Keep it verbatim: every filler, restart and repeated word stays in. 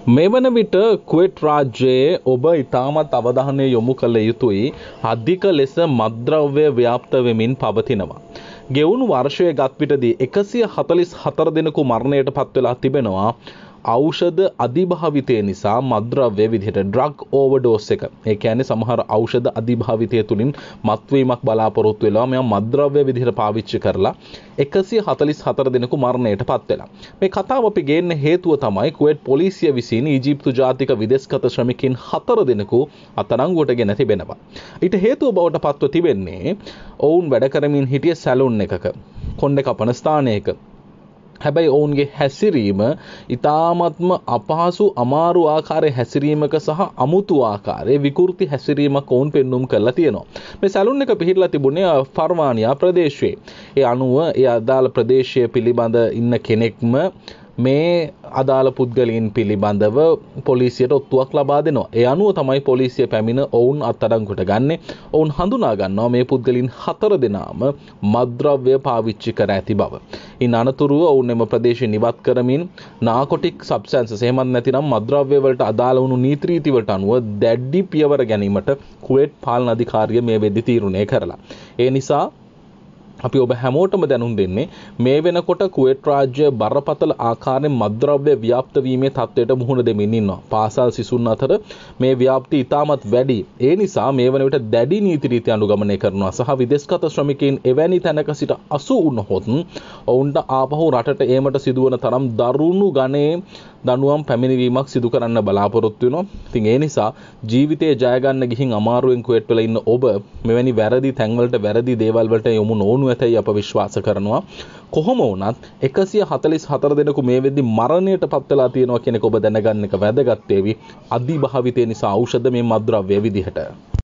මෙවන විට කුවේට් රාජ්‍යයේ ඔබ ඉතාමත් අවධානය යොමු කළ යුතුයි අධික ලෙස මත්ද්‍රව්‍ය ව්‍යාප්ත වෙමින් පවතිනවා. ගෙවුණු වර්ෂයේ ගත් විටදී එකසිය හතළිස් හතර දෙනෙකු මරණයට පත් වෙලා තිබෙනවා. ඖෂධ අධිභාවිතය නිසා මත්ද්‍රව්‍ය විදිහට ඩ්‍රග් ඕවර්ඩෝස් එක. ඒ කියන්නේ සමහර ඖෂධ අධිභාවිතය තුලින් මත්වීමක් බලාපොරොත්තු වෙලා මෙයා මත්ද්‍රව්‍ය විදිහට පාවිච්චි කරලා එකසිය හතළිස් හතර දෙනෙකු මරණයට පත් වෙලා. මේ කතාව අපි ගේන්න හේතුව තමයි කුවේට් පොලිසිය විසින් ඊජිප්තු ජාතික විදේශගත ශ්‍රමිකයින් හතර දෙනෙකු අත්අඩංගුවට ගෙන තිබෙනවා. ඊට හේතුව බවට පත්ව තිබෙන්නේ ඔවුන් වැඩ කරමින් හිටිය සැලුන් එකක කොණ්ඩේ කපන ස්ථානයක. හැබැයි ඔවුන්ගේ හැසිරීම ඉතාමත්ම අපහසු අමාරු ආකාරයේ හැසිරීමක සහ අමුතු ආකාරයේ විකෘති හැසිරීමක් ඔවුන් පෙන්눔 කරලා තියෙනවා. මේ සැලුන් එක පිහිටලා තිබුණේ ෆර්මානියා ප්‍රදේශයේ. ඒ අනුව ඒ අදාළ ප්‍රදේශය පිළිබඳ ඉන්න කෙනෙක්ම මේ අදාළ පුද්ගලයන් පිළිබඳව පොලිසියට ඔත්තුවක් ලබා දෙනවා. ඒ අනුව තමයි පොලිසිය පැමිණ ඔවුන් අත්අඩංගුවට ගන්නේ. ඔවුන් හඳුනා ගන්නවා මේ පුද්ගලයන් හතර දෙනාම මත්ද්‍රව්‍ය පාවිච්චි කර ඇති බව. ඉන් අනතුරුව ඔවුන් එම ප්‍රදේශයෙන් ඉවත් කරමින් නාකොටික් සබ්ස්ටැන්සස් එහෙමත් නැතිනම් මත්ද්‍රව්‍ය වලට අදාළ වුණු නීති රීති වලට අනුව දැඩි පියවර ගැනීමට කුවේට් පාලන අධිකාරිය මේ වෙද්දී තීරණය කරලා. ඒ නිසා අපි ඔබ හැමෝටම දැනුම් දෙන්නේ මේ වෙනකොට කුවේට් රාජ්‍ය බරපතල ආකාරයෙන් මත්ද්‍රව්‍ය ව්‍යාප්ත වීමේ තත්ත්වයට මුහුණ දෙමින් ඉන්නවා. පාසල් සිසුන් අතර මේ ව්‍යාප්තිය ඉතාමත් වැඩි. ඒ නිසා මේ වන විට දැඩි නීති රීති අනුගමනය කරනවා සහ විදේශගත ශ්‍රමිකයින් එවැනි තැනක සිට අසු වුණහොත් ඔවුන්ට ආපහු රටට ඒමට සිදුවන තරම් දරුණු ගණයේ දඬුවම් පැමිණවීමක් සිදු කරන්න බලාපොරොත්තු වෙනවා. ඉතින් ඒ නිසා ජීවිතේ ජය ගන්න ගිහින් අමාරුවෙන් කුවේට් වල ඉන්න ඔබ මෙවැනි වැරදි තැන්වලට වැරදි දේවල් වලට යොමු නොවුණු ඇතයි අප විශ්වාස කරනවා. කොහොම වුණත් එකසිය හතළිස් හතර දෙනෙකු මේ වෙද්දි මරණයට පත් වෙලා තියෙනවා කියන එක ඔබ දැනගන්න එක වැදගත් වේවි. අධිභාවිතය නිසා ඖෂධ මේ මත්ද්‍රව්‍ය විදිහට